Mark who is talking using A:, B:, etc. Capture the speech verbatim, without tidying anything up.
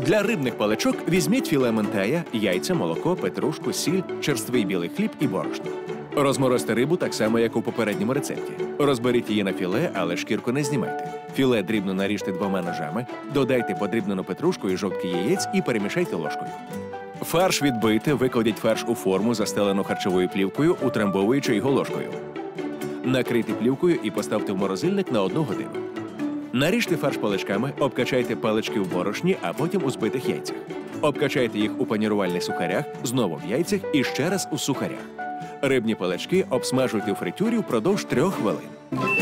A: Для рибних паличок візьміть філе ментея, яйця, молоко, петрушку, сіль, черствий білий хліб і борошно. Розморозьте рибу так само, як у попередньому рецепті. Розберіть її на філе, але шкірку не знімайте. Філе дрібно наріжте двома ножами, додайте подрібнену петрушку і жовтки яєць і перемішайте ложкою. Фарш відбийте, викладіть фарш у форму, застелену харчовою плівкою, утрамбовуючи його ложкою. Накрийте плівкою і поставте в морозильник на одну годину. Наріжте фарш паличками, обкачайте палички в борошні, а потім у збитих яйцях. Обкачайте їх у панірувальних сухарях, знову в яйцях і ще раз у сухарях. Рибні палички обсмажуйте у фритюрі впродовж трьох хвилин.